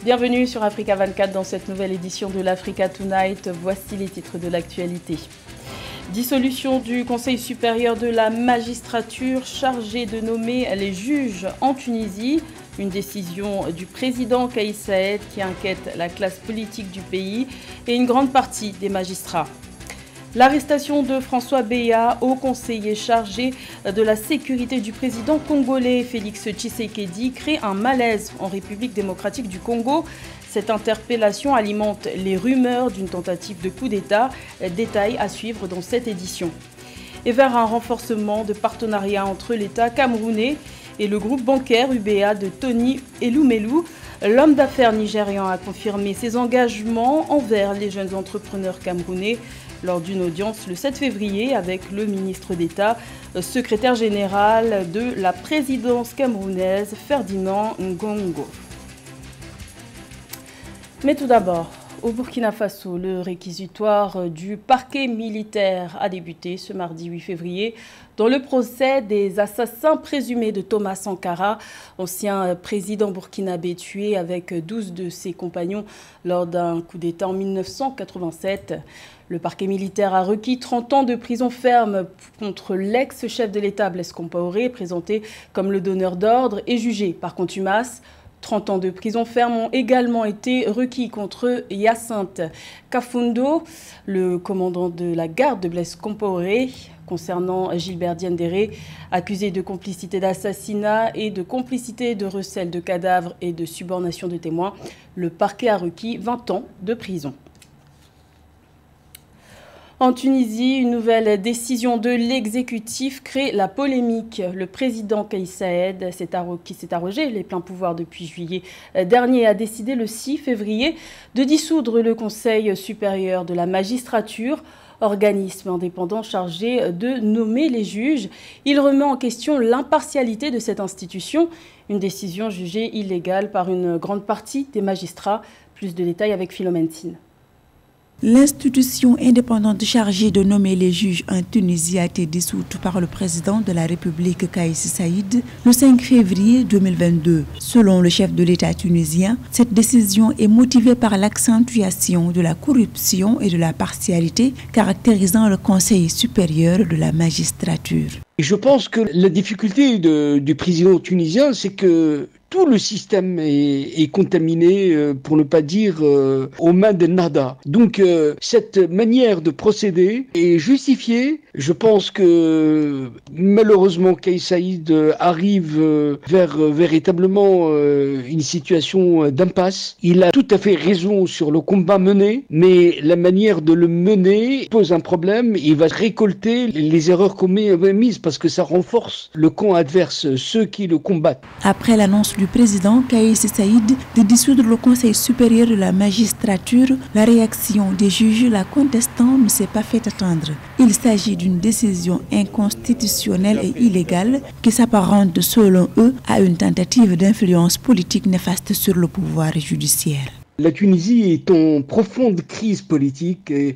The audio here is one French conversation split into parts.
Bienvenue sur Africa 24 dans cette nouvelle édition de l'Africa Tonight. Voici les titres de l'actualité. Dissolution du Conseil supérieur de la magistrature chargé de nommer les juges en Tunisie. Une décision du président Kais Saied qui inquiète la classe politique du pays et une grande partie des magistrats. L'arrestation de François Beya, haut conseiller chargé de la sécurité du président congolais Félix Tshisekedi, crée un malaise en République démocratique du Congo. Cette interpellation alimente les rumeurs d'une tentative de coup d'État. Détail à suivre dans cette édition. Et vers un renforcement de partenariat entre l'État camerounais et le groupe bancaire UBA de Tony Elumelu, l'homme d'affaires nigérian a confirmé ses engagements envers les jeunes entrepreneurs camerounais lors d'une audience le 7 février avec le ministre d'État, secrétaire général de la présidence camerounaise, Ferdinand Ngongo. Mais tout d'abord, au Burkina Faso, le réquisitoire du parquet militaire a débuté ce mardi 8 février dans le procès des assassins présumés de Thomas Sankara, ancien président burkinabé tué avec 12 de ses compagnons lors d'un coup d'État en 1987. Le parquet militaire a requis 30 ans de prison ferme contre l'ex-chef de l'État Blaise Compaoré, présenté comme le donneur d'ordre et jugé par contumace. 30 ans de prison ferme ont également été requis contre Hyacinthe Kafundo, le commandant de la garde de Blaise Compaoré. Concernant Gilbert Diendéré, accusé de complicité d'assassinat et de complicité de recel de cadavres et de subornation de témoins, le parquet a requis 20 ans de prison. En Tunisie, une nouvelle décision de l'exécutif crée la polémique. Le président Kais Saied, qui s'est arrogé les pleins pouvoirs depuis juillet dernier, a décidé le 6 février de dissoudre le Conseil supérieur de la magistrature, organisme indépendant chargé de nommer les juges. Il remet en question l'impartialité de cette institution, une décision jugée illégale par une grande partie des magistrats. Plus de détails avec Philomène Tine. L'institution indépendante chargée de nommer les juges en Tunisie a été dissoute par le président de la République Kais Saied le 5 février 2022. Selon le chef de l'État tunisien, cette décision est motivée par l'accentuation de la corruption et de la partialité caractérisant le Conseil supérieur de la magistrature. Je pense que la difficulté du président tunisien, c'est que tout le système est contaminé, pour ne pas dire aux mains de nada. Donc cette manière de procéder est justifiée. Je pense que malheureusement Kais Saied arrive vers véritablement une situation d'impasse. Il a tout à fait raison sur le combat mené, mais la manière de le mener pose un problème. Il va récolter les erreurs commises parce que ça renforce le camp adverse, ceux qui le combattent. Après l'annonce du président Kais Saied de dissoudre le Conseil supérieur de la magistrature, la réaction des juges la contestant ne s'est pas fait attendre. Il s'agit d'une décision inconstitutionnelle et illégale qui s'apparente selon eux à une tentative d'influence politique néfaste sur le pouvoir judiciaire. La Tunisie est en profonde crise politique et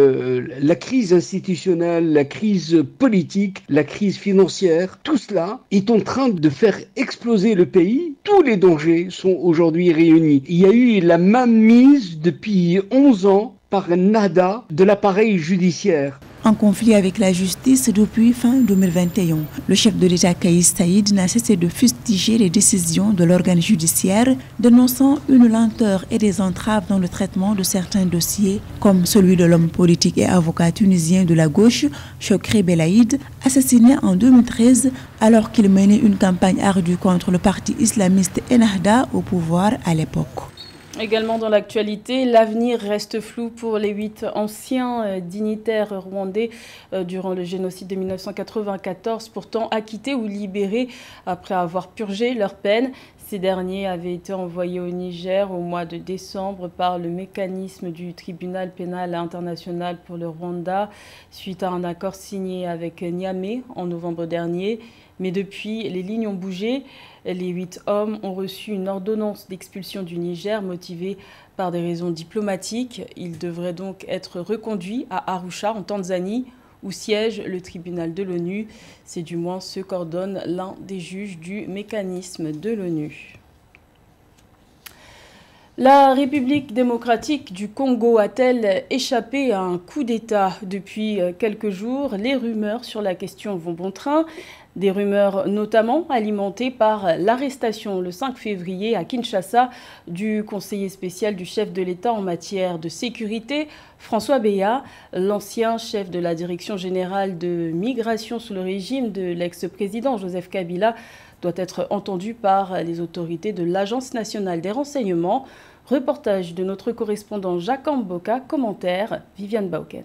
la crise institutionnelle, la crise politique, la crise financière, tout cela est en train de faire exploser le pays. Tous les dangers sont aujourd'hui réunis. Il y a eu la mainmise depuis 11 ans par nada de l'appareil judiciaire. En conflit avec la justice depuis fin 2021. Le chef de l'État Kais Saied n'a cessé de fustiger les décisions de l'organe judiciaire, dénonçant une lenteur et des entraves dans le traitement de certains dossiers, comme celui de l'homme politique et avocat tunisien de la gauche, Chokri Belaïd, assassiné en 2013 alors qu'il menait une campagne ardue contre le parti islamiste Ennahda au pouvoir à l'époque. Également dans l'actualité, l'avenir reste flou pour les 8 anciens dignitaires rwandais durant le génocide de 1994, pourtant acquittés ou libérés après avoir purgé leur peine. Ces derniers avaient été envoyés au Niger au mois de décembre par le mécanisme du tribunal pénal international pour le Rwanda, suite à un accord signé avec Niamey en novembre dernier. Mais depuis, les lignes ont bougé. Les 8 hommes ont reçu une ordonnance d'expulsion du Niger motivée par des raisons diplomatiques. Ils devraient donc être reconduits à Arusha en Tanzanie où siège le tribunal de l'ONU. C'est du moins ce qu'ordonne l'un des juges du mécanisme de l'ONU. La République démocratique du Congo a-t-elle échappé à un coup d'État? Depuis quelques jours, les rumeurs sur la question vont bon train. Des rumeurs notamment alimentées par l'arrestation le 5 février à Kinshasa du conseiller spécial du chef de l'État en matière de sécurité, François Beya, l'ancien chef de la direction générale de migration sous le régime de l'ex-président Joseph Kabila, doit être entendu par les autorités de l'Agence nationale des renseignements. Reportage de notre correspondant Jacques Amboka, commentaire Viviane Bauken.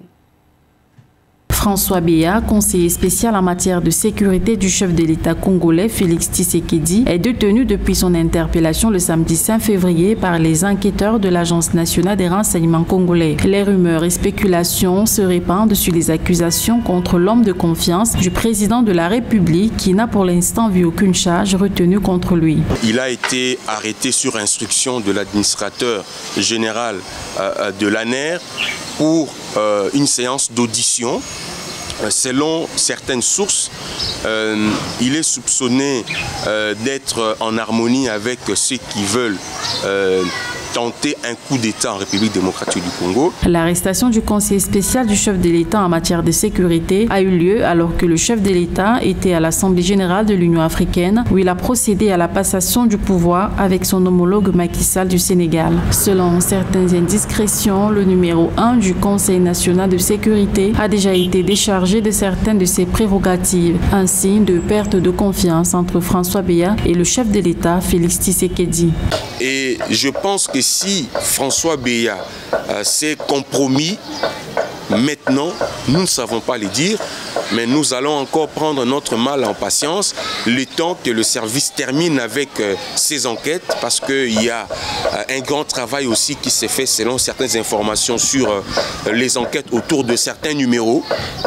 François Beya, conseiller spécial en matière de sécurité du chef de l'État congolais Félix Tshisekedi, est détenu depuis son interpellation le samedi 5 février par les enquêteurs de l'Agence nationale des renseignements congolais. Les rumeurs et spéculations se répandent sur les accusations contre l'homme de confiance du président de la République qui n'a pour l'instant vu aucune charge retenue contre lui. Il a été arrêté sur instruction de l'administrateur général de l'ANER pour une séance d'audition. Selon certaines sources, il est soupçonné d'être en harmonie avec ceux qui veulent tenter un coup d'État en République démocratique du Congo. L'arrestation du conseiller spécial du chef de l'État en matière de sécurité a eu lieu alors que le chef de l'État était à l'Assemblée générale de l'Union africaine où il a procédé à la passation du pouvoir avec son homologue Macky Sall du Sénégal. Selon certaines indiscrétions, le numéro 1 du Conseil national de sécurité a déjà été déchargé de certaines de ses prérogatives, un signe de perte de confiance entre François Beya et le chef de l'État Félix Tshisekedi. Et je pense que si François Beya s'est compromis, maintenant, nous ne savons pas le dire, mais nous allons encore prendre notre mal en patience le temps que le service termine avec ses enquêtes, parce qu'il y a un grand travail aussi qui s'est fait selon certaines informations sur les enquêtes autour de certains numéros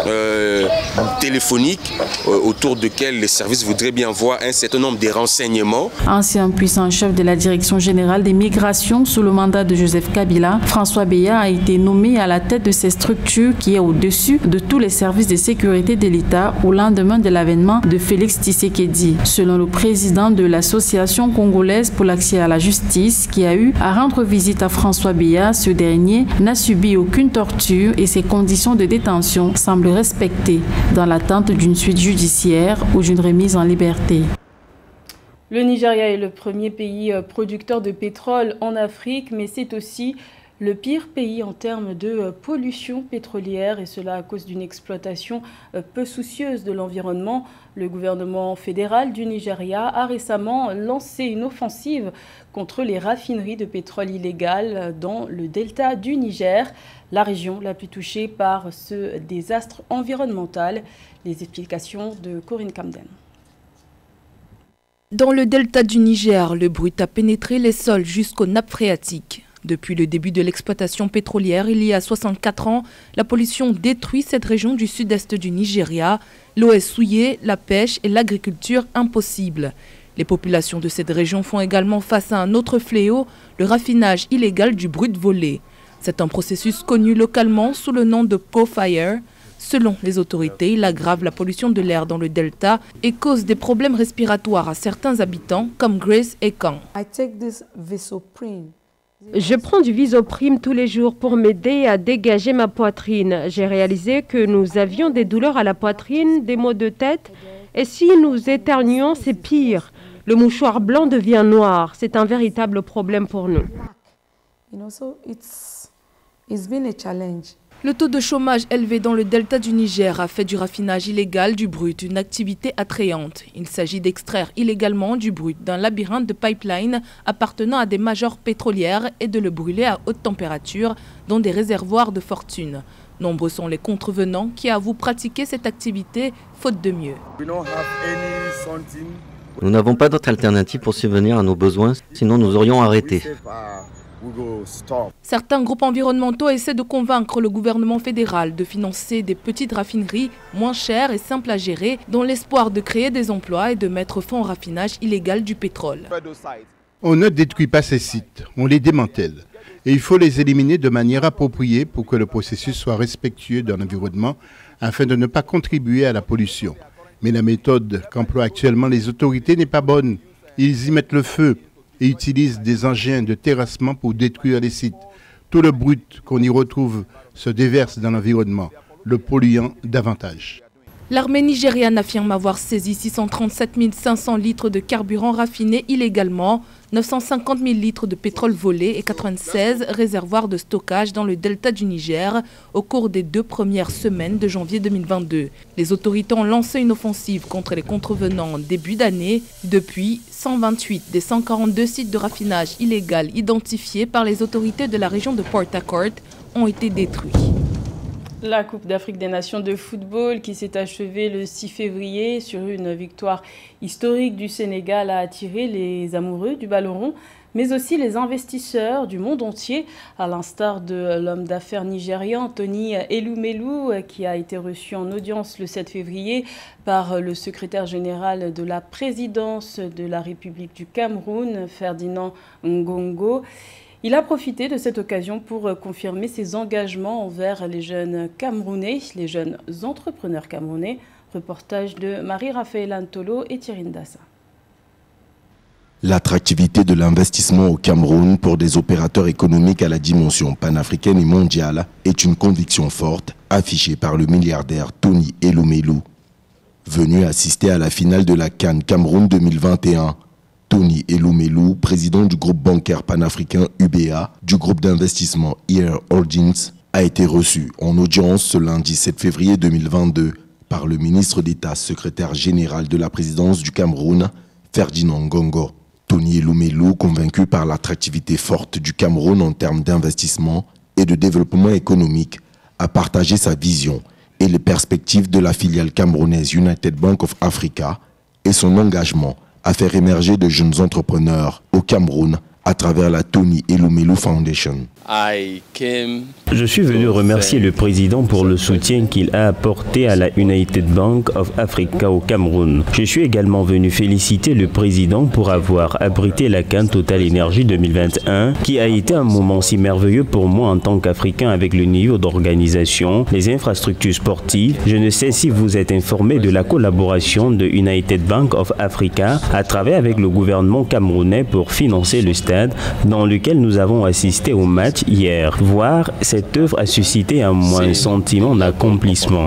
téléphoniques autour desquels les services voudraient bien voir un certain nombre de renseignements. Ancien puissant chef de la Direction générale des migrations sous le mandat de Joseph Kabila, François Beya a été nommé à la tête de ces structures qui est au-dessus de tous les services de sécurité de l'État au lendemain de l'avènement de Félix Tshisekedi. Selon le président de l'Association congolaise pour l'accès à la justice qui a eu à rendre visite à François Beya, ce dernier n'a subi aucune torture et ses conditions de détention semblent respectées dans l'attente d'une suite judiciaire ou d'une remise en liberté. Le Nigeria est le premier pays producteur de pétrole en Afrique, mais c'est aussi le pire pays en termes de pollution pétrolière, et cela à cause d'une exploitation peu soucieuse de l'environnement. Le gouvernement fédéral du Nigeria a récemment lancé une offensive contre les raffineries de pétrole illégales dans le delta du Niger, la région la plus touchée par ce désastre environnemental. Les explications de Corinne Camden. Dans le delta du Niger, le brut a pénétré les sols jusqu'aux nappes phréatiques. Depuis le début de l'exploitation pétrolière, il y a 64 ans, la pollution détruit cette région du sud-est du Nigeria. L'eau est souillée, la pêche et l'agriculture impossible. Les populations de cette région font également face à un autre fléau, le raffinage illégal du brut volé. C'est un processus connu localement sous le nom de Profire. Selon les autorités, il aggrave la pollution de l'air dans le delta et cause des problèmes respiratoires à certains habitants comme Grace Ekan. Je prends du Visoprime tous les jours pour m'aider à dégager ma poitrine. J'ai réalisé que nous avions des douleurs à la poitrine, des maux de tête. Et si nous éternuons, c'est pire. Le mouchoir blanc devient noir. C'est un véritable problème pour nous. Le taux de chômage élevé dans le delta du Niger a fait du raffinage illégal du brut une activité attrayante. Il s'agit d'extraire illégalement du brut d'un labyrinthe de pipelines appartenant à des majors pétrolières et de le brûler à haute température dans des réservoirs de fortune. Nombreux sont les contrevenants qui avouent pratiquer cette activité faute de mieux. Nous n'avons pas d'autre alternative pour subvenir à nos besoins, sinon nous aurions arrêté. Certains groupes environnementaux essaient de convaincre le gouvernement fédéral de financer des petites raffineries moins chères et simples à gérer dans l'espoir de créer des emplois et de mettre fin au raffinage illégal du pétrole. On ne détruit pas ces sites, on les démantèle. Et il faut les éliminer de manière appropriée pour que le processus soit respectueux de l'environnement afin de ne pas contribuer à la pollution. Mais la méthode qu'emploient actuellement les autorités n'est pas bonne. Ils y mettent le feu. et utilisent des engins de terrassement pour détruire les sites. Tout le brut qu'on y retrouve se déverse dans l'environnement, le polluant davantage. L'armée nigériane affirme avoir saisi 637 500 litres de carburant raffiné illégalement, 950 000 litres de pétrole volé et 96 réservoirs de stockage dans le delta du Niger au cours des 2 premières semaines de janvier 2022. Les autorités ont lancé une offensive contre les contrevenants en début d'année. Depuis, 128 des 142 sites de raffinage illégal identifiés par les autorités de la région de Port Harcourt ont été détruits. La Coupe d'Afrique des Nations de football qui s'est achevée le 6 février sur une victoire historique du Sénégal a attiré les amoureux du ballon rond, mais aussi les investisseurs du monde entier, à l'instar de l'homme d'affaires nigérian Tony Elumelu, qui a été reçu en audience le 7 février par le secrétaire général de la présidence de la République du Cameroun, Ferdinand Ngongo. Il a profité de cette occasion pour confirmer ses engagements envers les jeunes Camerounais, les jeunes entrepreneurs camerounais. Reportage de Marie-Raphaël Antolo et Thierry Ndassa. L'attractivité de l'investissement au Cameroun pour des opérateurs économiques à la dimension panafricaine et mondiale est une conviction forte affichée par le milliardaire Tony Elumelu. Venu assister à la finale de la CAN Cameroun 2021, Tony Elumelu, président du groupe bancaire panafricain UBA, du groupe d'investissement Air Holdings, a été reçu en audience ce lundi 7 février 2022 par le ministre d'État, secrétaire général de la présidence du Cameroun, Ferdinand Ngongo. Tony Elumelu, convaincu par l'attractivité forte du Cameroun en termes d'investissement et de développement économique, a partagé sa vision et les perspectives de la filiale camerounaise United Bank of Africa et son engagement à faire émerger de jeunes entrepreneurs au Cameroun à travers la Tony Elumelu Foundation. Je suis venu remercier le président pour le soutien qu'il a apporté à la United Bank of Africa au Cameroun. Je suis également venu féliciter le président pour avoir abrité la CAN Total Energy 2021, qui a été un moment si merveilleux pour moi en tant qu'Africain avec le niveau d'organisation, les infrastructures sportives. Je ne sais si vous êtes informé de la collaboration de United Bank of Africa à travers avec le gouvernement camerounais pour financer le stade dans lequel nous avons assisté au match hier. Voir cette œuvre a suscité en moi un sentiment d'accomplissement.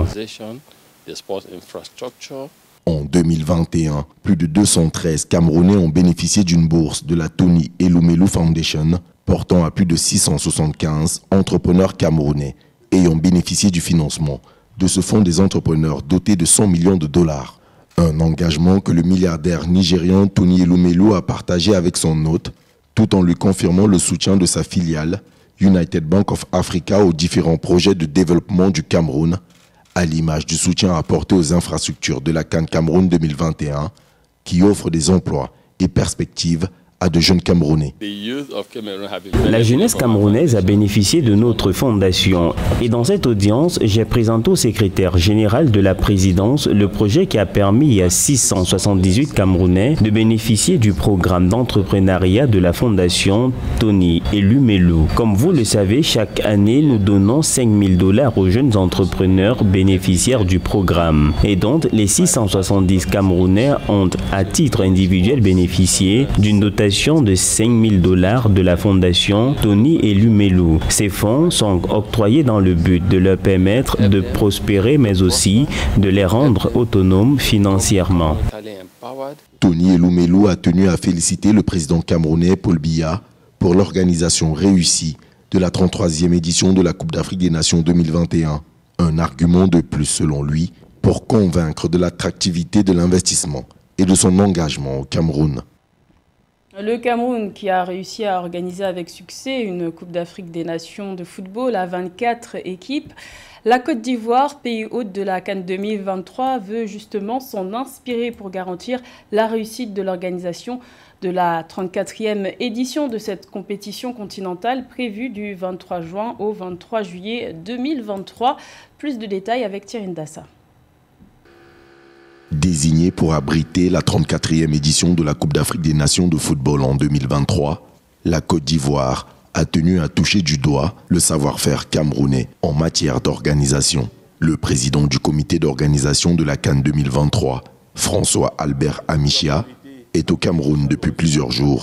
En 2021, plus de 213 Camerounais ont bénéficié d'une bourse de la Tony Elumelu Foundation, portant à plus de 675 entrepreneurs camerounais ayant bénéficié du financement de ce fonds des entrepreneurs doté de 100 millions de dollars. Un engagement que le milliardaire nigérian Tony Elumelu a partagé avec son hôte, tout en lui confirmant le soutien de sa filiale United Bank of Africa aux différents projets de développement du Cameroun, à l'image du soutien apporté aux infrastructures de la CAN Cameroun 2021, qui offre des emplois et perspectives à de jeunes Camerounais. La jeunesse camerounaise a bénéficié de notre fondation et dans cette audience, j'ai présenté au secrétaire général de la présidence le projet qui a permis à 678 Camerounais de bénéficier du programme d'entrepreneuriat de la fondation Tony Elumelu. Comme vous le savez, chaque année, nous donnons 5 000 $ aux jeunes entrepreneurs bénéficiaires du programme. Et donc, les 670 Camerounais ont à titre individuel bénéficié d'une dotation de 5 000 $ de la fondation Tony Elumelu. Ces fonds sont octroyés dans le but de leur permettre de prospérer, mais aussi de les rendre autonomes financièrement. Tony Elumelu a tenu à féliciter le président camerounais Paul Biya pour l'organisation réussie de la 33e édition de la Coupe d'Afrique des Nations 2021. Un argument de plus, selon lui, pour convaincre de l'attractivité de l'investissement et de son engagement au Cameroun. Le Cameroun qui a réussi à organiser avec succès une Coupe d'Afrique des Nations de football à 24 équipes. La Côte d'Ivoire, pays hôte de la CAN 2023, veut justement s'en inspirer pour garantir la réussite de l'organisation de la 34e édition de cette compétition continentale prévue du 23 juin au 23 juillet 2023. Plus de détails avec Thierry Ndassa. Désignée pour abriter la 34e édition de la Coupe d'Afrique des Nations de football en 2023, la Côte d'Ivoire a tenu à toucher du doigt le savoir-faire camerounais en matière d'organisation. Le président du comité d'organisation de la CAN 2023, François Albert Amichia, est au Cameroun depuis plusieurs jours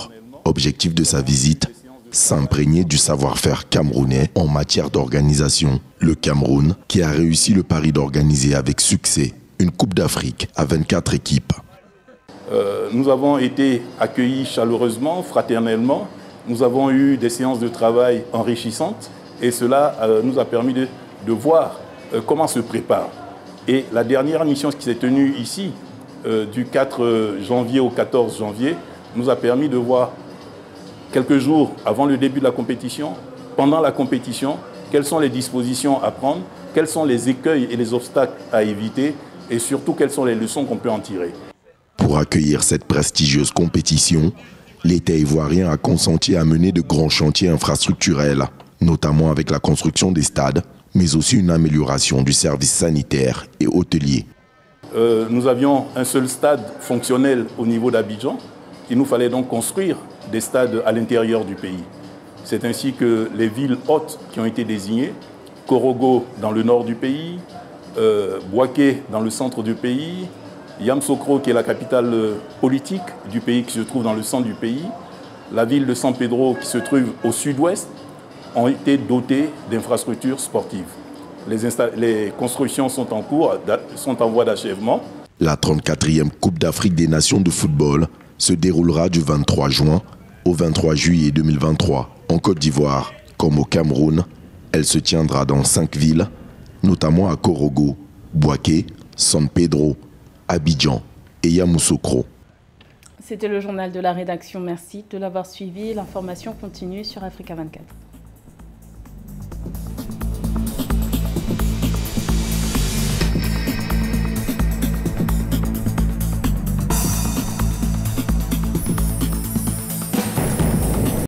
Objectif de sa visite, s'imprégner du savoir-faire camerounais en matière d'organisation. Le Cameroun, qui a réussi le pari d'organiser avec succès une Coupe d'Afrique à 24 équipes. Nous avons été accueillis chaleureusement, fraternellement. Nous avons eu des séances de travail enrichissantes et cela nous a permis de voir comment se prépare. Et la dernière mission qui s'est tenue ici, du 4 janvier au 14 janvier, nous a permis de voir quelques jours avant le début de la compétition, pendant la compétition, quelles sont les dispositions à prendre, quels sont les écueils et les obstacles à éviter et surtout quelles sont les leçons qu'on peut en tirer. Pour accueillir cette prestigieuse compétition, l'État ivoirien a consenti à mener de grands chantiers infrastructurels, notamment avec la construction des stades, mais aussi une amélioration du service sanitaire et hôtelier. Nous avions un seul stade fonctionnel au niveau d'Abidjan. Il nous fallait donc construire des stades à l'intérieur du pays. C'est ainsi que les villes hôtes qui ont été désignées, Korogo dans le nord du pays, Bouaké dans le centre du pays, Yamoussoukro qui est la capitale politique du pays qui se trouve dans le centre du pays, la ville de San Pedro qui se trouve au sud-ouest, ont été dotées d'infrastructures sportives. Les constructions sont en cours, sont en voie d'achèvement. La 34e Coupe d'Afrique des Nations de football se déroulera du 23 juin au 23 juillet 2023 en Côte d'Ivoire. Comme au Cameroun, elle se tiendra dans 5 villes, notamment à Korogo, Bouaké, San Pedro, Abidjan et Yamoussoukro. C'était le journal de la rédaction. Merci de l'avoir suivi. L'information continue sur Africa 24.